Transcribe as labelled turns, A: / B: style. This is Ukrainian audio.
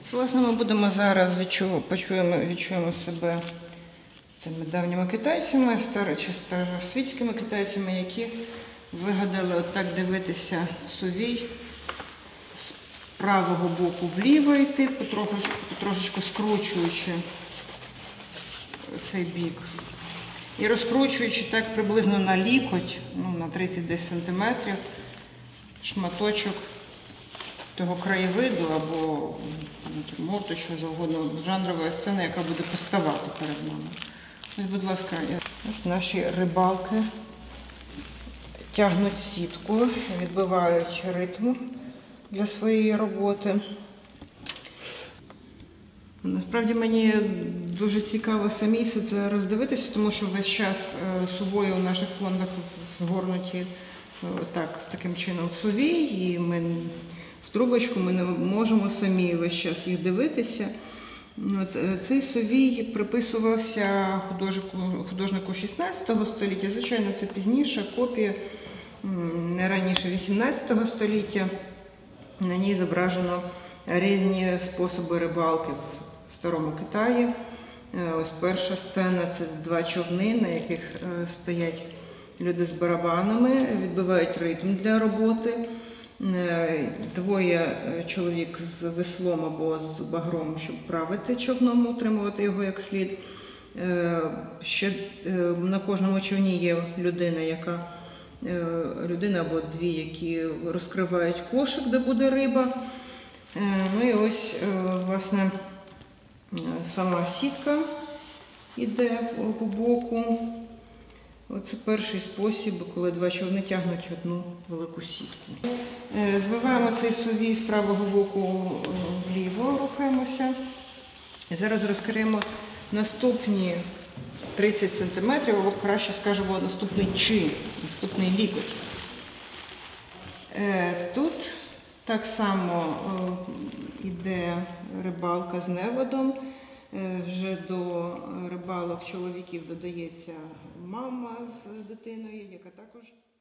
A: Власне, ми будемо зараз відчуємо себе тими давніми китайцями, старосвітськими китайцями, які вигадали отак дивитися сувій з правого боку вліво йти, потрошечку скручуючи цей бік. І розкручуючи так приблизно на лікоть, на 30 см, шматочок того краєвиду або натюрморту, що завгодно, жанрової сцени, яка буде поставати перед нами. Ось, будь ласка, ось наші рибалки тягнуть сітку, відбивають ритм для своєї роботи. Насправді мені дуже цікаво самі все це роздивитися, тому що весь час сувої у наших фондах згорнуті таким чином в сувій, і ми в трубочку ми не можемо самі весь час їх дивитися. Цей сувій приписувався художнику 16 століття, звичайно, це пізніша копія, не раніше 18 століття. На ній зображено різні способи рибалки в Старому Китаї. Ось перша сцена – це два човни, на яких стоять люди з барабанами, відбивають ритм для роботи. Двоє чоловік з веслом або з багром, щоб правити човном, утримувати його як слід. Ще на кожному човні є людина або дві, які розкривають кошик, де буде риба. Ну і ось, власне, сама сітка йде по боку. Оце перший спосіб, коли два човни тягнуть одну велику сітку. Звиваємо цей сувій з правого боку вліво, рухаємося. І зараз розкриємо наступні 30 см, або краще скажемо наступний лікоть. Тут так само йде рибалка з неводом. Вже до рибалок чоловіків додається мама з дитиною, яка також